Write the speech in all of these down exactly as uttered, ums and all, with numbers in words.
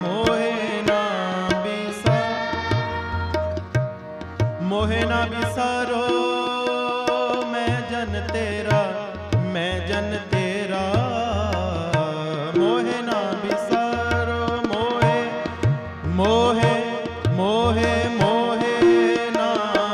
मोहे ना बिसा मोहे ना बिसारो मैं जन तेरा मैं जन तेरा मोहे ना बिसारो मोहे मोहे मोहे मोहे ना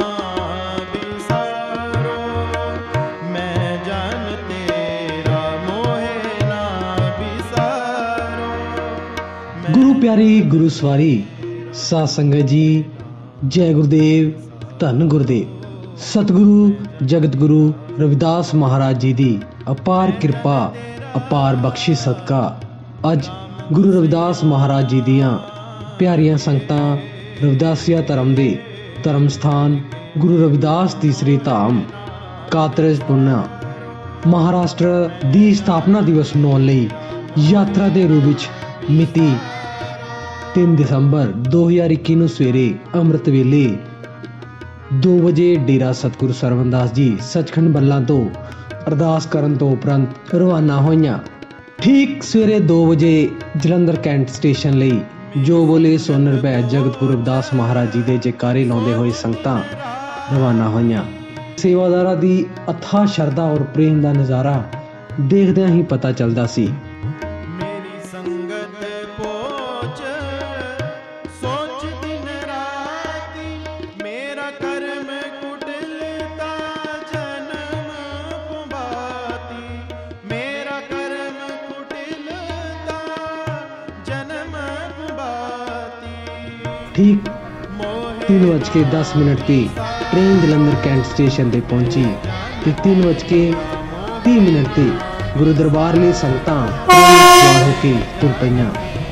बिसारो मैं जन तेरा मोहे ना बिसारो। गुरु प्यारी गुरु सवारी साध संगत जी, जय गुरुदेव, धन गुरुदेव। सतगुरु जगत गुरु रविदास महाराज जी दी अपार कृपा अपार बख्शिश सदका अज गुरु रविदास महाराज जी दियां प्यारियां संगतां रविदासिया धर्म दे धर्म स्थान गुरु रविदास तीसरी धाम कातरज पुन्ना महाराष्ट्र दी स्थापना दिवस मनाउण लई यात्रा दे रूप विच मिति तीन दिसंबर दो हज़ार इक्की नूं सवेरे अमृत वेले दो वजे डेरा सतगुरु सरवणदास जी सचखंड बल्ला तो अरदास करन तो उपरंत रवाना होईयां। ठीक सवेरे दो वजे जलंधर कैंट स्टेशन लई जो बोले सोनर भै जगत गुरु रविदास महाराज जी दे जयकारे लाउंदे होए संगतां रवाना होईयां। सेवादारां दी अथाह शरधा और प्रेम दा नज़ारा देखदियां ही पता चलदा सी। मेरी संगत पोच सोच दिन राती मेरा कर्म कुटिलता जन्म कुबाती मेरा कर्म कुटिलता जन्म कुबाती। ठीक तीन बज के दस मिनट की ट्रेन जलंधर कैंट स्टेशन ते पहुंची ते तीन बज के तीह मिनट ते गुरु दरबार ਲਈ ਸੰਗਤਾਂ ਤਿਆਰ ਹੋ ਕੇ ਤੁਰ ਪਈਆਂ।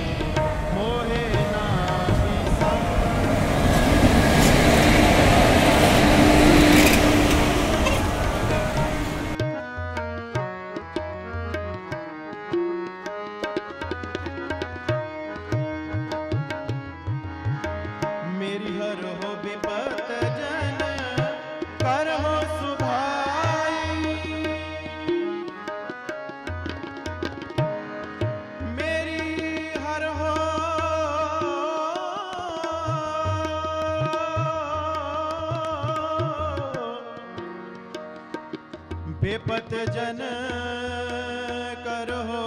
मेरी हर हो विपत जन कर हो सुभाई मेरी हर हो विपत जन कर हो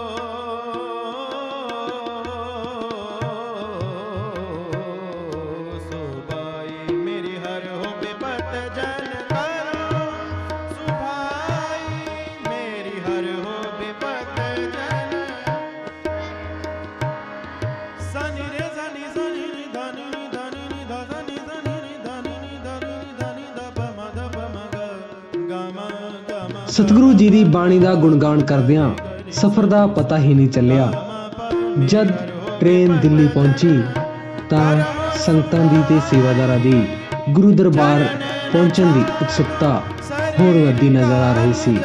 सुभाई मेरी हर हो विपत जन कर हो सुभाई मेरी हर हो विपत जन सनि रे सनि सनि नि धनि नि धनि नि ध सनि सनि नि धनि नि धनि नि धनि ध प म ध प म ग ग म ग म। ਸਤਿਗੁਰੂ ਜੀ ਦੀ ਬਾਣੀ ਦਾ ਗੁਣਗਾਨ ਕਰਦਿਆਂ ਸਫ਼ਰ ਦਾ ਪਤਾ ਹੀ ਨਹੀਂ ਚੱਲਿਆ। ਜਦ ਟ੍ਰੇਨ ਦਿੱਲੀ ਪਹੁੰਚੀ ਤਾਂ ਸੰਗਤਾਂ ਦੀ ਤੇ ਸੇਵਾਦਾਰਾਂ ਦੀ ਗੁਰੂ ਦਰਬਾਰ ਪਹੁੰਚਣ ਦੀ ਉਤਸੁਕਤਾ ਹੋਰ ਵੱਧਦੀ ਨਜ਼ਰ ਆ ਰਹੀ ਸੀ।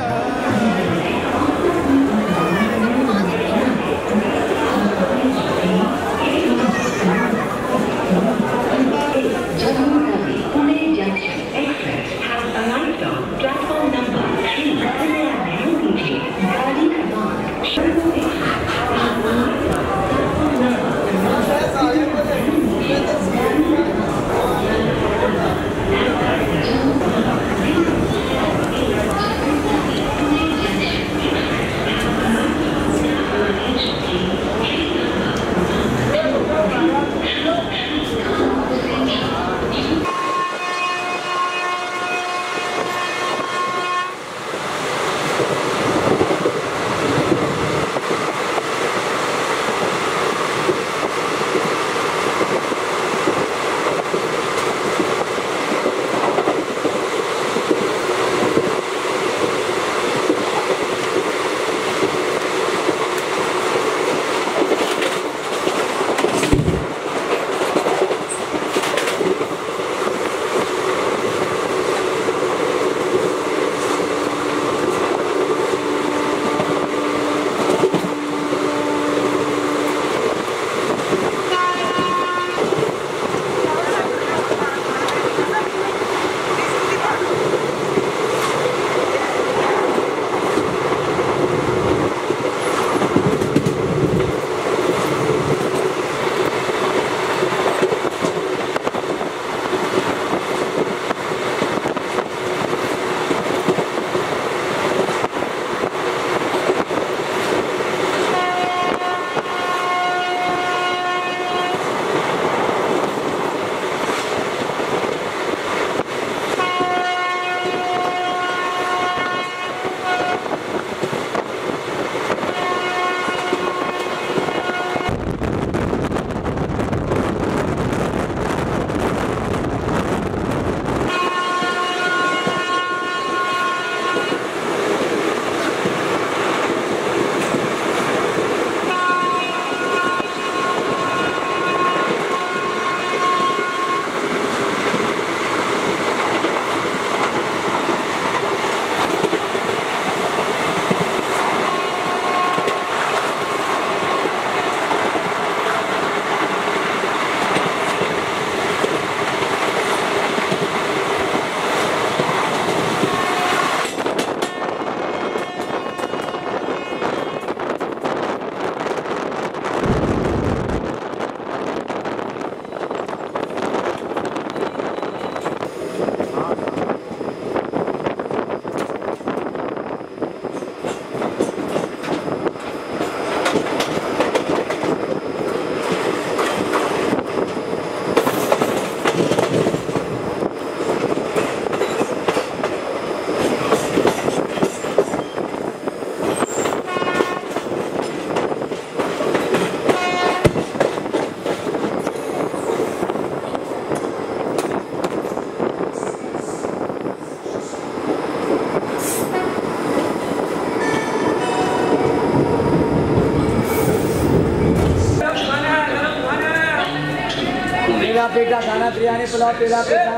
पेड़ा पेड़ा खाना बिरयानी पुलाव पेड़ा पेड़ा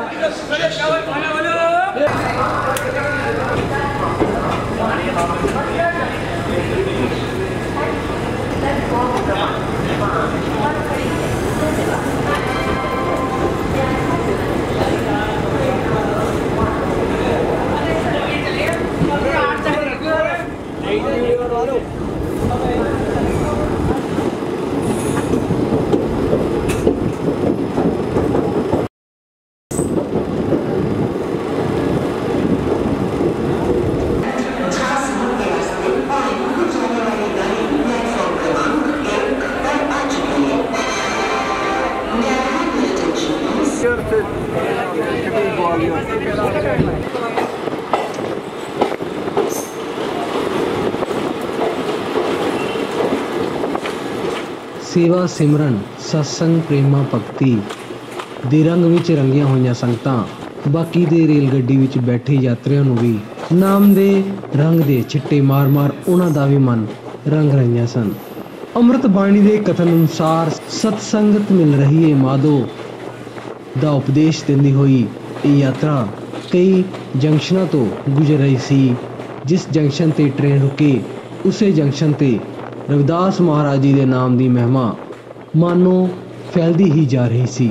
सेवा सिमरन सत्संग प्रेमा भगती ਦੇ ਰੰਗ ਵਿੱਚ ਰੰਗੀਆਂ ਹੋਈਆਂ ਸੰਗਤਾਂ ਬਾਕੀ ਦੇ ਰੇਲ ਗੱਡੀ ਵਿੱਚ ਬੈਠੇ ਯਾਤਰੀਆਂ ਨੂੰ ਵੀ ਨਾਮ ਦੇ ਰੰਗ ਦੇ ਛਿੱਟੇ ਮਾਰ-ਮਾਰ ਉਹਨਾਂ ਦਾ ਵੀ ਮਨ ਰੰਗ ਰਹੀਆਂ ਸਨ। ਅੰਮ੍ਰਿਤ ਬਾਣੀ ਦੇ ਕਥਨ ਅਨੁਸਾਰ ਸਤਸੰਗਤ ਮਿਲ ਰਹੀ ਹੈ ਮਾਧੋ ਦਾ ਉਪਦੇਸ਼ ਦਿੰਦੀ ਹੋਈ ਇਹ ਯਾਤਰਾ ਕਈ ਜੰਕਸ਼ਨਾਂ ਤੋਂ ਗੁਜ਼ਰ ਰਹੀ ਸੀ। ਜਿਸ ਜੰਕਸ਼ਨ ਤੇ ਟ੍ਰੇਨ ਰੁਕੇ ਉਸੇ ਜੰਕਸ਼ਨ ਤੇ रविदास महाराज जी के नाम की महिमा मानो फैलती ही जा रही सी।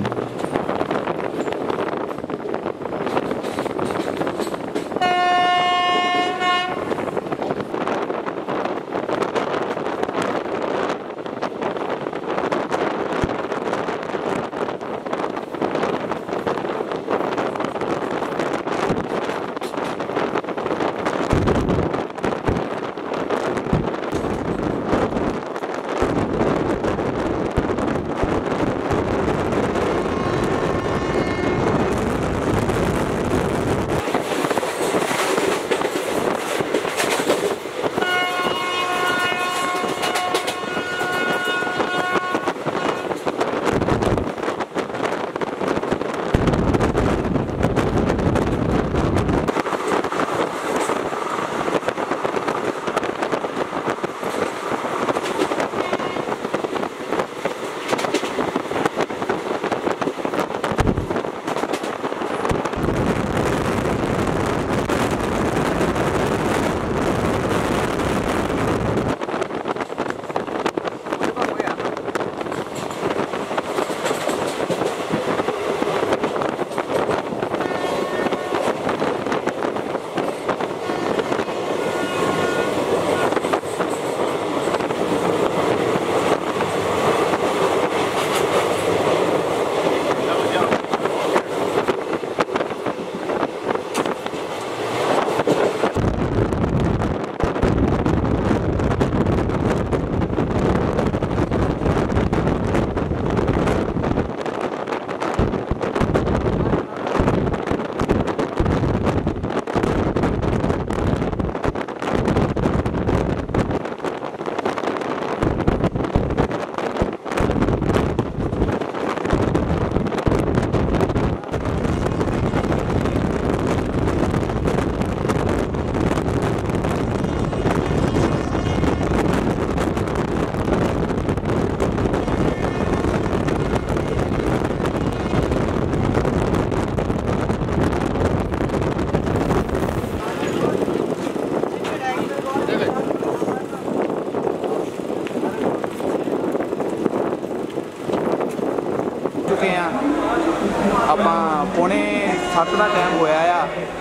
पौने सत्त का टाइम होया आ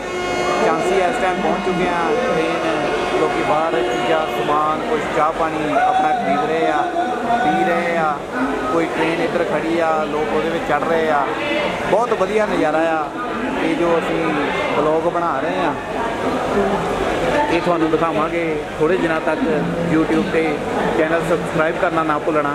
झांसी इस टाइम पहुँच चुके हैं। ट्रेन लोग बाहर चीज़ा समान कुछ चाह पानी अपना खरीद रहे हैं पी रहे हैं, कोई ट्रेन इधर खड़ी आ लोग वो चढ़ रहे हैं। बहुत वधिया नज़ारा आ ये जो असी ब्लॉग बना रहे हैं ये तुहानू दिखावांगे थोड़े दिनों तक यूट्यूब पे। चैनल सबसक्राइब करना ना भुलना।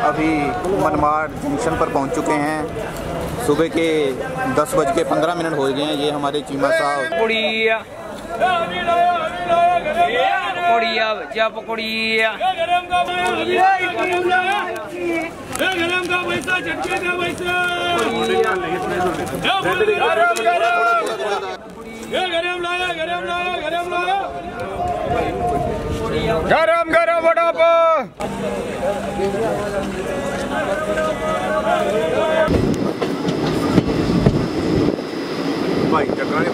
अभी मनमाड़ जंक्शन पर पहुंच चुके हैं। सुबह के दस बज के पंद्रह मिनट हो गए हैं। ये हमारे चीमा साहब पकौड़िया जा पकौड़िया गरम गरम वड़ा पाव भाई चक्कर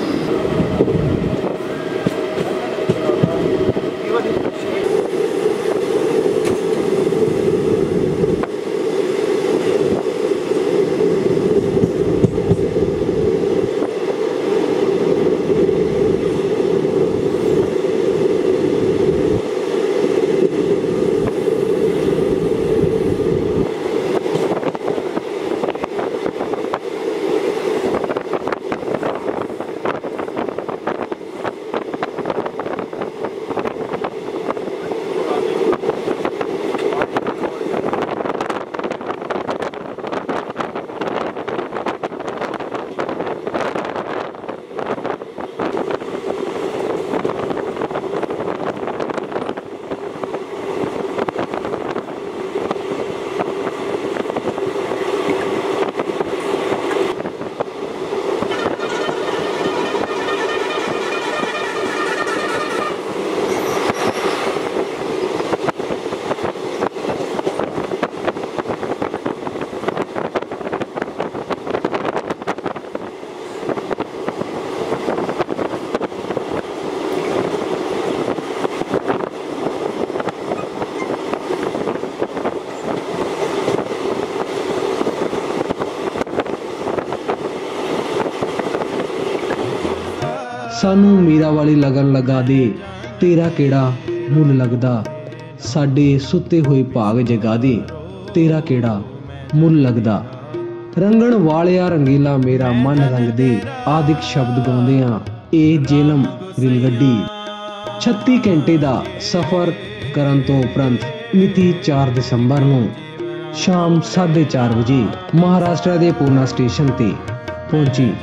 सानू मीरा वाली लगन लगा दे, तेरा केड़ा मुल लगदा, साडे सुते हुए भाग जगा दे, तेरा केड़ा मुल लगदा। रंगण वालिया रंगीला मेरा मन रंग दे, आदिक शब्द गाउंदियां ए जेलम रेलगड्डी। छत्ती घंटे दा सफर करन तो उपरंत मिति चार दिसंबर नूं शाम साढ़े चार बजे महाराष्ट्र दे पूना स्टेशन ते पहुंची।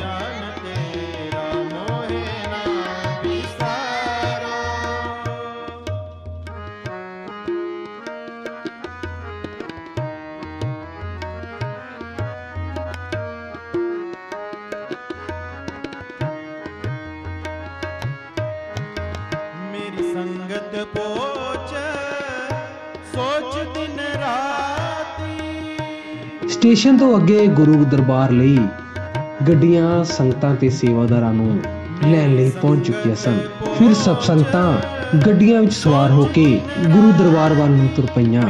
संगत पोच सोच दिन राती। स्टेशन तो अगे गुरु दरबार लई गड्डियां संगतां ते सेवादारां नूं लैण लई पहुंच चुकियां सन। फिर सब संगतां गड्डियां विच सवार होके गुरु दरबार ਵੱਲ ਨੂੰ ਤੁਰ ਪਈਆਂ।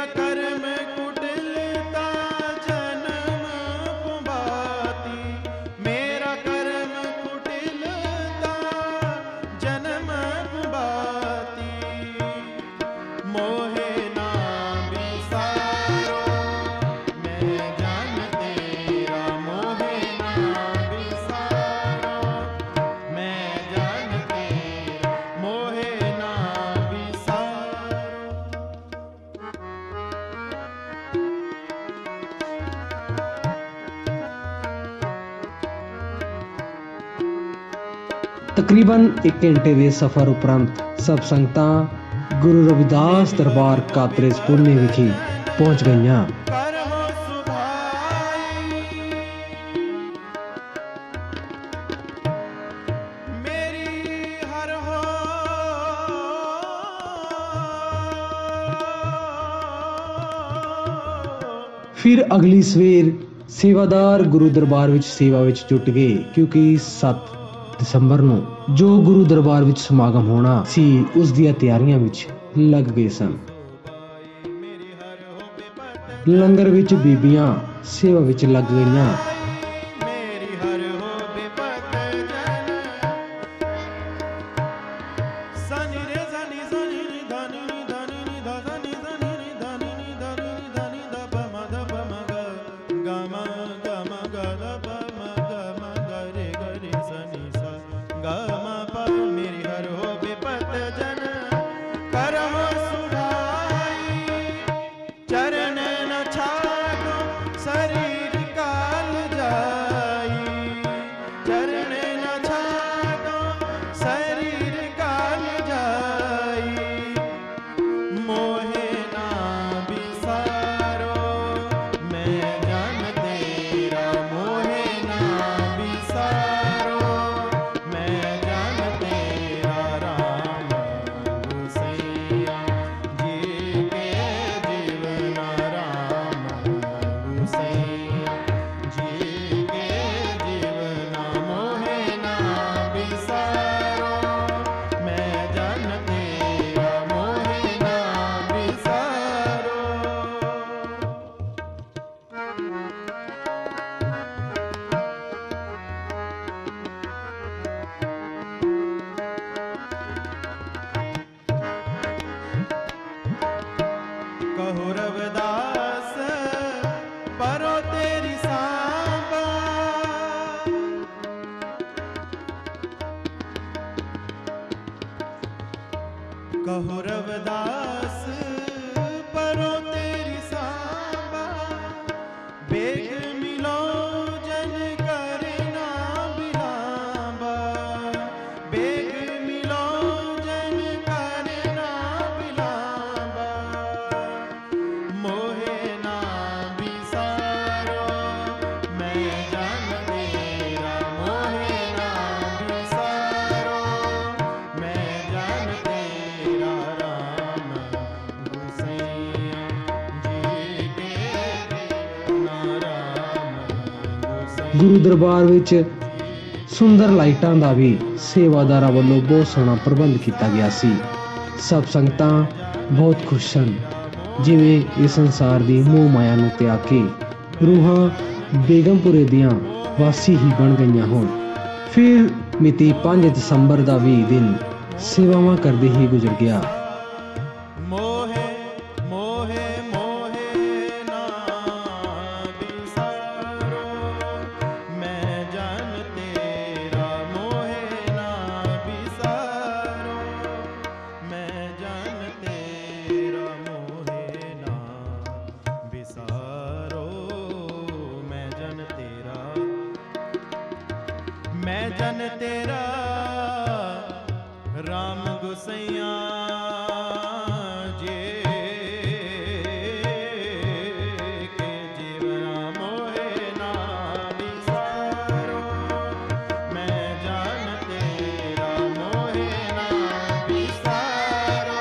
तकरीबन एक घंटे के सफर उपरंत सब संगतां गुरु रविदास दरबार कातरेज पुणे विखे पहुंच गईयां। फिर अगली सवेर सेवादार गुरु दरबार विच सेवा विच जुट गए, क्योंकि सत्त दिसंबर ਨੂੰ जो गुरु दरबार विच समागम होना सी उस दियां तैयारियां विच लग गए सन। लंगर विच बीबियां सेवा विच लग गईयां। चरण शरीर काल जाई, चरण न छाड़ो शरीर काल जाई, मोहे ना बिसारो मैं जन तेरा, मोहे ना बिसारो मैं जन तेरा, राम गुसैया जी के जीवना, राम गुसैया जी के जीवना, मोहे ना बिसारो मैं जन तेरा, मोहे ना बिसारो। कहो रविदास परो तेरी सांबा, कहो रविदास परो तेरी सांबा, बेग मिलो जन करना बिलांबा, बेग मिलो जन करना बिलांबा, मोहे ना बिसारो मैं जन तेरा, मोहे ना बिसारो मैं जन तेरा, राम गुसैया जी के जीवना, राम गुसैया। ਗੁਰੂ ਦਰਬਾਰ ਵਿੱਚ ਸੁੰਦਰ ਲਾਈਟਾਂ ਦਾ ਵੀ ਸੇਵਾਦਾਰਾਂ ਵੱਲੋਂ ਬਹੁਤ ਸੋਹਣਾ ਪ੍ਰਬੰਧ ਕੀਤਾ ਗਿਆ ਸੀ। ਸਭ ਸੰਗਤਾਂ ਬਹੁਤ ਖੁਸ਼ ਸਨ, ਜਿਵੇਂ ਇਸ ਸੰਸਾਰ ਦੀ ਮੋਹ ਮਾਇਆ ਨੂੰ ਤਿਆਗ ਕੇ ਰੂਹਾਂ ਬੇਗਮਪੁਰੇ ਦੀਆਂ ਵਾਸੀ ਹੀ ਬਣ ਗਈਆਂ ਹੋਣ। ਫਿਰ ਮਿਤੀ ਪੰਜ ਦਸੰਬਰ ਦਾ ਵੀ ਦਿਨ ਸੇਵਾਵਾਂ ਕਰਦੇ ਹੀ ਗੁਜ਼ਰ ਗਿਆ। मोहे मोहे मोहे ना बिसारो मैं जन तेरा, मोहे ना बिसारो मैं जन तेरा, मोहे ना बिसारो मैं जन तेरा, मैं जन तेरा, राम गुसैया जी के जीवना, मोहे ना बिसारो मैं जन तेरा, मोहे ना बिसारो।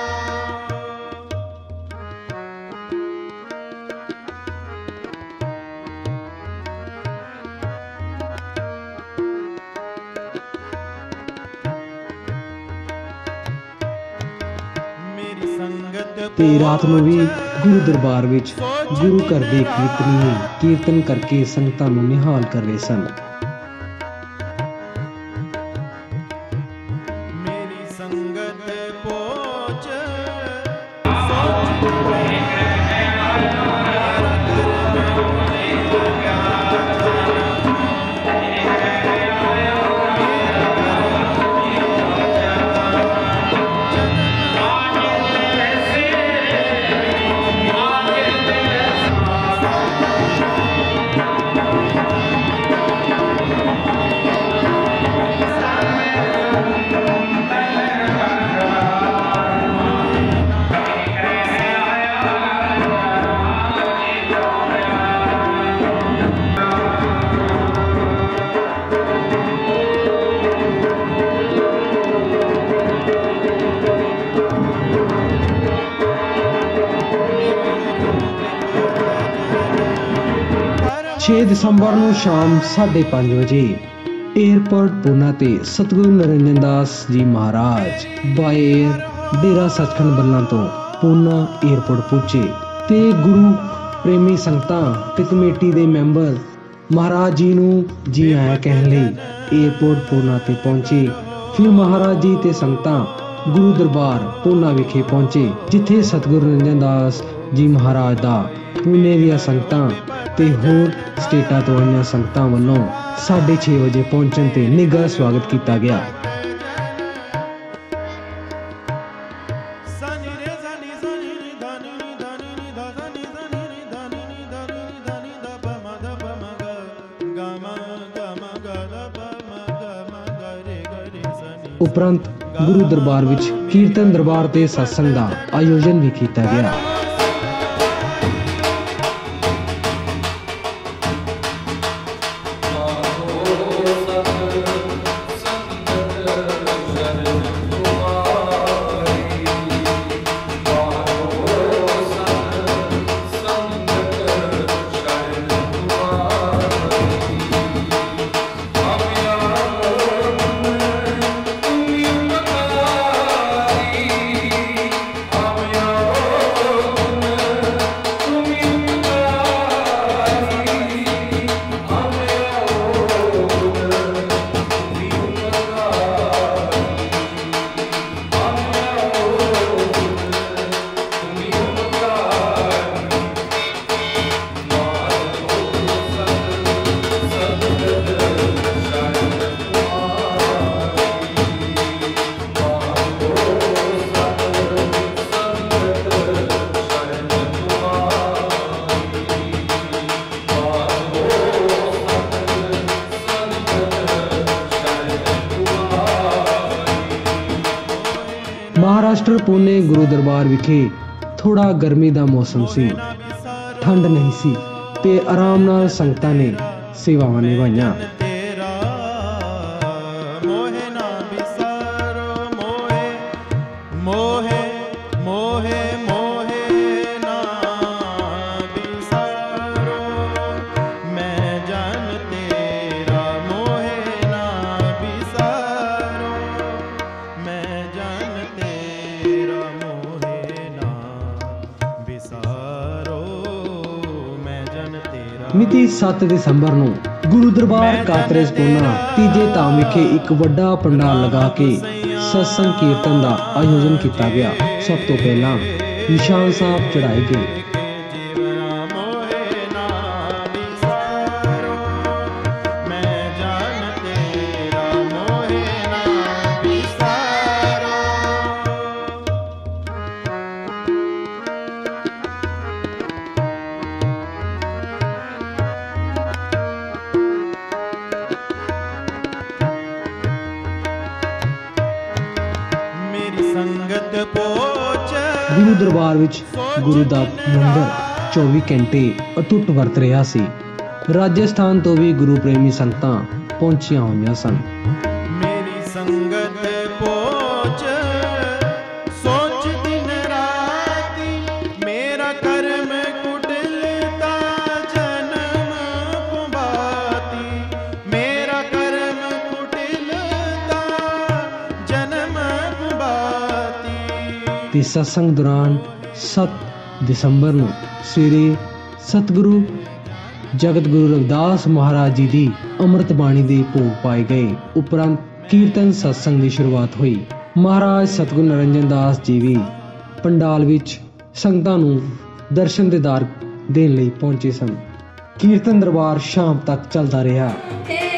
मेरी संगत ਤੇ ਰਾਤ ਨੂੰ ਵੀ ਗੁਰੂ ਦਰਬਾਰ ਵਿੱਚ ਗੁਰੂ ਘਰ ਦੇ ਕੀਰਤਨੀ ਕੀਰਤਨ ਕਰਕੇ ਸੰਗਤਾਂ ਨੂੰ ਨਿਹਾਲ ਕਰ ਰਹੇ ਸਨ। मेरी संगत पोच ਛੇ ਦਸੰਬਰ ਨੂੰ ਸ਼ਾਮ ਸਾਢੇ ਪੰਜ ਵਜੇ ਏਅਰਪੋਰਟ ਪੂਨਾ ਤੇ ਸਤਿਗੁਰੂ ਨਰਿੰਦਰ ਦਾਸ ਜੀ ਮਹਾਰਾਜ ਬਾਏ ਏਅਰ ਡੇਰਾ ਸੱਚਖੰਡ ਬੱਲਾਂ ਤੋਂ ਪੂਨਾ ਏਅਰਪੋਰਟ ਪਹੁੰਚੇ ਤੇ ਗੁਰੂ ਪ੍ਰੇਮੀ ਸੰਗਤਾਂ ਤੇ ਕਮੇਟੀ ਦੇ ਮੈਂਬਰ ਮਹਾਰਾਜ ਜੀ ਨੂੰ ਜੀ ਆਇਆਂ ਕਹਿਣ ਲਈ ਏਅਰਪੋਰਟ ਪੂਨਾ ਤੇ ਪਹੁੰਚੇ। ਫਿਰ ਮਹਾਰਾਜ ਜੀ ਤੇ ਸੰਗਤਾਂ ਗੁਰੂ ਦਰਬਾਰ ਪੂਨਾ ਵਿਖੇ ਪਹੁੰਚੇ, ਜਿੱਥੇ ਸਤਿਗੁਰੂ ਨਰਿੰਦਰ ਦਾਸ ਜੀ ਮਹਾਰਾਜ ਦਾ ਪੂਨੇ ਦੀਆਂ ਸੰਗਤਾਂ ਤੇ ਹੋਰ ਸਟੇਟਾਂ ਤੋਂ ਆਈਆਂ ਸੰਗਤਾਂ ਵੱਲੋਂ ਸਾਢੇ ਛੇ ਵਜੇ ਪਹੁੰਚਣ ਤੇ ਨਿੱਘਾ ਸਵਾਗਤ ਕੀਤਾ ਗਿਆ। सा नी रे सा नी सा नी नी धा नी नी धा सा नी सा नी नी धा नी नी धा नी नी धा नी धा पा ਉਪਰੰਤ ਗੁਰੂ ਦਰਬਾਰ ਵਿੱਚ ਕੀਰਤਨ ਦਰਬਾਰ ਤੇ ਸਤਸੰਗ ਦਾ ਆਯੋਜਨ ਵੀ ਕੀਤਾ ਗਿਆ। महाराष्ट्र पुणे गुरु दरबार विखे थोड़ा गर्मी दा मौसम सी, ठंड नहीं सी ते आराम नाल संगतां ने सेवावां निभाईयां। मिति सत्त दिसंबर नूं गुरु दरबार कातरेज पुणा तीजे धाम विखे एक वड्डा पंडाल लगा के सत्संग कीर्तन का आयोजन किया गया। सब तो पहला निशान साहब चढ़ाए गए। गुरु दरबार विच गुरु दा लंगर चौबीस घंटे अटुट वरत रहा सी। राजस्थान तो भी गुरु प्रेमी संगतां पहुंचिया हुई सन। मेरी संगत पहुंच सोच दिन राती, मेरा कर्म कुटिलता जन्म पुबाती, मेरा कर्म कुटिलता जन्म पुबाती। ते सत्संग दौरान सत्त दिसंबर नूं सवेरे सतगुरु जगत गुरु रविदास महाराज जी दी अमृत बाणी दे भोग पाए गए। उपरंत कीर्तन सत्संग की शुरुआत हुई। महाराज सतगुरु नरंजन दास जी भी पंडाल विच संगतां नूं दर्शन दीदार देण लई पहुंचे सन। कीर्तन दरबार शाम तक चलता रहा।